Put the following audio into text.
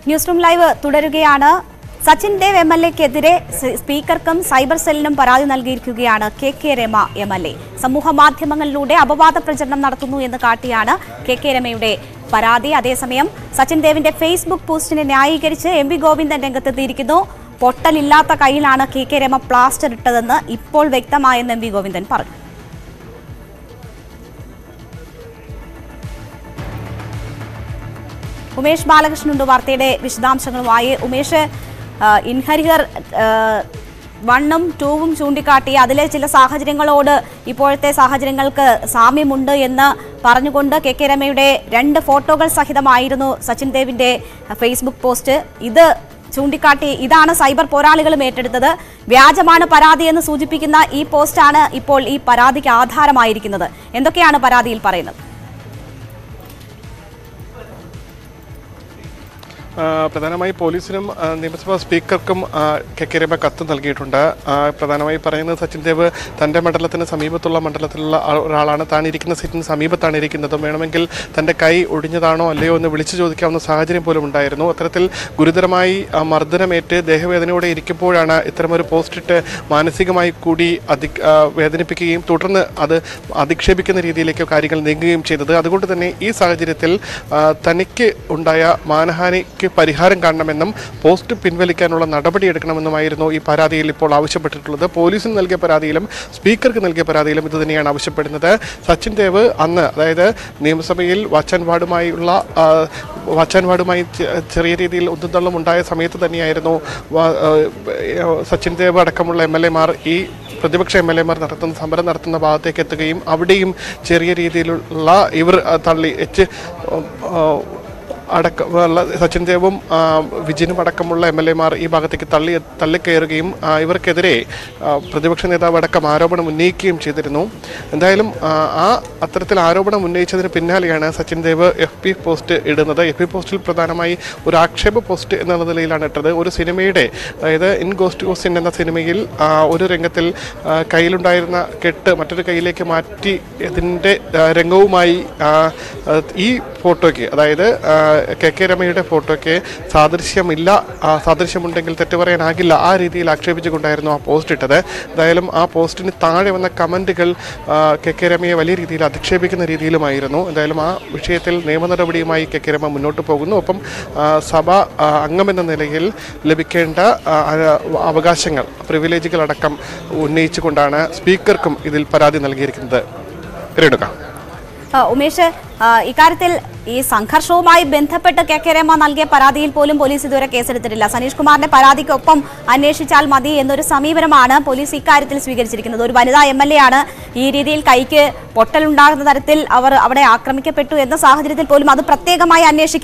News room live തുടരുകയാണ്. സച്ചിൻ ദേവ് എംഎൽഎക്കെതിരെ സ്പീക്കർക്കും സൈബർ സെല്ലിനും പരാതി നൽകിയിരിക്കുകയാണ് കെ രമ എംഎൽഎ. സമൂഹ മാധ്യമങ്ങളിലൂടെ അപവാദ പ്രചരണം നടത്തുന്നു എന്ന് കാട്ടിയാണ് കെ രമയുടെ പരാതി. അതേസമയം സച്ചിൻ ദേവിന്റെ ഫേസ്ബുക്ക് പോസ്റ്റിനെ ന്യായീകരിച്ച് എം.വി. ഗോവിന്ദൻ രംഗത്തെത്തിയിരിക്കുന്നു. പൊട്ടലില്ലാത്ത കയ്യിലാണ് കെ രമ പ്ലാസ്റ്റർ ഇട്ടതെന്ന് ഇപ്പോൾ വ്യക്തമായെന്ന് എം.വി. ഗോവിന്ദൻ പറഞ്ഞു. ഉമേഷ് ബാലകൃഷ്ണനുണ്ട് വാർത്തയുടെ വിശദാംശങ്ങളുമായി. ഉമേഷ്, ഇൻഹരിഹർ 1ഉം 2ഉം ചൂണ്ടിക്കാട്ടി അതിലെ ചില സാഹചര്യങ്ങളോട് ഇപ്പോഴത്തെ സാഹചര്യങ്ങൾക്ക് സാമ്യമുണ്ട് എന്ന് പറഞ്ഞുകൊണ്ട് കെ രമയുടെ 2 ഫോട്ടോകൾ സഹിതമായിരുന്നു സച്ചിൻ ദേവിന്റെ ഫേസ്ബുക്ക് പോസ്റ്റ്. ഇത് ചൂണ്ടിക്കാട്ടി ഇതാണ് സൈബർ പോരാളികളും ഏറ്റെടുത്തത്. വ്യാജമാണ് പരാതി എന്ന് സൂചിപ്പിക്കുന്ന ഈ പോസ്റ്റാണ് ഇപ്പോൾ ഈ പരാതിക്ക് ആധാരമായിരിക്കുന്നത്. എന്തൊക്കെയാണ് പരാതിയിൽ പറയുന്നത്? പ്രധാനമായി പോലീസിനും നിയമസഭാ സ്പീക്കർക്കും കെ രമ കത്ത് നൽകിയിട്ടുണ്ട്. പ്രധാനമായി പറയുന്നത് സച്ചിൻ ദേവ് തൻ്റെ മണ്ഡലത്തിന് സമീപത്തുള്ള മണ്ഡലത്തിലുള്ള ഒരാളാണ്. താൻ ഇരിക്കുന്ന സീറ്റിന് സമീപത്താണ് ഇരിക്കുന്നത്. വേണമെങ്കിൽ തൻ്റെ കൈ ഒടിഞ്ഞതാണോ അല്ലയോ എന്ന് വിളിച്ചു ചോദിക്കാവുന്ന സാഹചര്യം പോലും ഉണ്ടായിരുന്നു. അത്തരത്തിൽ ഗുരുതരമായി മർദ്ദനമേറ്റ് ദേഹവേദനയോടെ ഇരിക്കുമ്പോഴാണ് ഇത്തരമൊരു പോസ്റ്റിട്ട് മാനസികമായി കൂടി വേദനിപ്പിക്കുകയും തുടർന്ന് അത് അധിക്ഷേപിക്കുന്ന രീതിയിലേക്ക് കാര്യങ്ങൾ നീങ്ങുകയും ചെയ്തത്. അതുകൊണ്ട് തന്നെ ഈ സാഹചര്യത്തിൽ തനിക്ക് ഉണ്ടായ മാനഹാനിക്ക് പരിഹാരം കാണണമെന്നും പോസ്റ്റ് പിൻവലിക്കാനുള്ള നടപടിയെടുക്കണമെന്നുമായിരുന്നു ഈ പരാതിയിൽ ഇപ്പോൾ ആവശ്യപ്പെട്ടിട്ടുള്ളത്. പോലീസിന് നൽകിയ പരാതിയിലും സ്പീക്കർക്ക് നൽകിയ പരാതിയിലും ഇത് തന്നെയാണ് ആവശ്യപ്പെടുന്നത്. സച്ചിൻ ദേവ് അന്ന്, അതായത് നിയമസഭയിൽ വാച്ചാൻവാർഡുമായി ചെറിയ രീതിയിൽ ഒന്നുതള്ളും ഉണ്ടായ സമയത്ത് തന്നെയായിരുന്നു സച്ചിൻ ദേവ് അടക്കമുള്ള എംഎൽഎമാർ ഈ പ്രതിപക്ഷ എംഎൽഎമാർ സമരം നടത്തുന്ന ഭാഗത്തേക്ക് എത്തുകയും അവിടെയും ചെറിയ രീതിയിലുള്ള ഇവർ സച്ചിൻ ദേവും വിജിനും അടക്കമുള്ള എംഎൽഎമാർ ഈ ഭാഗത്തേക്ക് തള്ളിക്കയറുകയും ഇവർക്കെതിരെ പ്രതിപക്ഷ നേതാവ് അടക്കം ആരോപണം ഉന്നയിക്കുകയും ചെയ്തിരുന്നു. എന്തായാലും അത്തരത്തിൽ ആരോപണം ഉന്നയിച്ചതിന് പിന്നാലെയാണ് സച്ചിൻ ദേവ് FB പോസ്റ്റ് ഇടുന്നത്. FB പോസ്റ്റിൽ പ്രധാനമായി ഒരു ആക്ഷേപ പോസ്റ്റ് എന്നുള്ള നിലയിലാണ് ഇട്ടത്. ഒരു സിനിമയുടെ, അതായത് ഇൻ ഗോസ്റ്റ് ഗോസിൻ എന്ന സിനിമയിൽ ഒരു രംഗത്തിൽ കയ്യിലുണ്ടായിരുന്ന കെട്ട് മറ്റൊരു കയ്യിലേക്ക് മാറ്റി ഇതിൻ്റെ രംഗവുമായി ഈ ഫോട്ടോയ്ക്ക്, അതായത് കെ രമയുടെ ഫോട്ടോയ്ക്ക് സാദൃശ്യമുണ്ടെങ്കിൽ തെറ്റു പറയാനാകില്ല, ആ രീതിയിൽ ആക്ഷേപിച്ചുകൊണ്ടായിരുന്നു ആ പോസ്റ്റ് ഇട്ടത്. എന്തായാലും ആ പോസ്റ്റിന് താഴെ വന്ന കമൻറ്റുകൾ കെ രമയെ വലിയ രീതിയിൽ അധിക്ഷേപിക്കുന്ന രീതിയിലുമായിരുന്നു. എന്തായാലും ആ വിഷയത്തിൽ നിയമ നടപടിയുമായി കെ രമ മുന്നോട്ട് പോകുന്നു. ഒപ്പം സഭ അംഗമെന്ന നിലയിൽ ലഭിക്കേണ്ട അവകാശങ്ങൾ, പ്രിവിലേജുകളടക്കം ഉന്നയിച്ചുകൊണ്ടാണ് സ്പീക്കർക്കും ഇതിൽ പരാതി നൽകിയിരിക്കുന്നത്. ഉമേഷ്, ഇക്കാര്യത്തിൽ ഈ സംഘർഷവുമായി ബന്ധപ്പെട്ട് കെ രമ നൽകിയ പരാതിയിൽ പോലും പോലീസ് ഇതുവരെ കേസെടുത്തിട്ടില്ല. സനീഷ് കുമാറിന്റെ പരാതിക്കൊപ്പം അന്വേഷിച്ചാൽ മതി എന്നൊരു സമീപനമാണ് പോലീസ് ഇക്കാര്യത്തിൽ സ്വീകരിച്ചിരിക്കുന്നത്. ഒരു വനിതാ MLA ആണ്. ഈ രീതിയിൽ കൈക്ക് പൊട്ടലുണ്ടാകുന്ന തരത്തിൽ അവർ അവിടെ ആക്രമിക്കപ്പെട്ടു എന്ന സാഹചര്യത്തിൽ പോലും അത് പ്രത്യേകമായി അന്വേഷിക്കുന്നു.